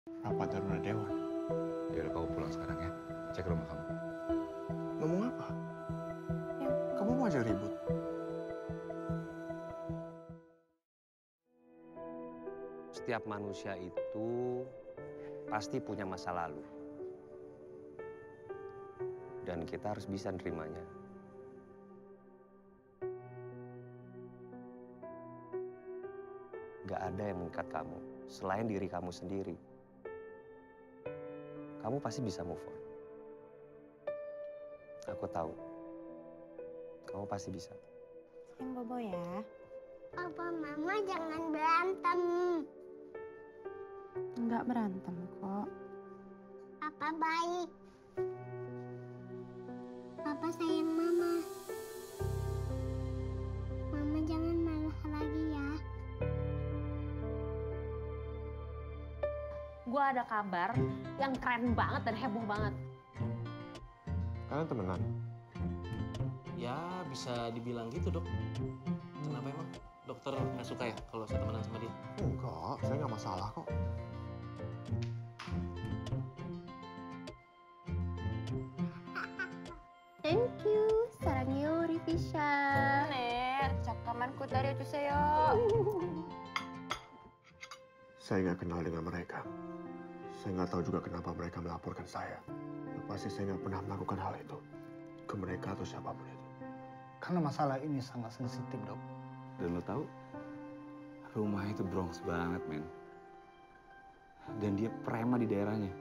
Rapat Darurat Dewan. Ya udah kamu pulang sekarang ya. Cek rumah kamu. Ngomong apa? Kamu mau aja ribut? Setiap manusia itu pasti punya masa lalu. Dan kita harus bisa nerimanya. Gak ada yang mengikat kamu selain diri kamu sendiri. Kamu pasti bisa move on. Aku tahu. Kamu pasti bisa. Sayang Bobo ya. Papa, Mama jangan berantem. Nggak berantem kok. Papa baik. Papa sayang Mama. Mama jangan marah lagi ya. Gue ada kabar yang keren banget dan heboh banget. Kalian temenan? Ya, bisa dibilang gitu, Dok. Kenapa emang? Dokter nggak suka ya kalau saya temenan sama dia? Enggak, saya nggak masalah kok. Thank you. 사랑해요, 우리 피샤. 네, 잠깐만 기다려주세요. Saya nggak kenal dengan mereka. Saya nggak tahu juga kenapa mereka melaporkan saya. Pasti saya nggak pernah melakukan hal itu ke mereka atau siapapun itu. Karena masalah ini sangat sensitif, Dok. Dan lo tahu, rumah itu Bronx banget, men. Dan dia prema di daerahnya.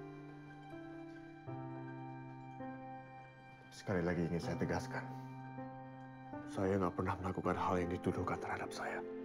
Sekali lagi ingin saya tegaskan. Saya nggak pernah melakukan hal yang dituduhkan terhadap saya.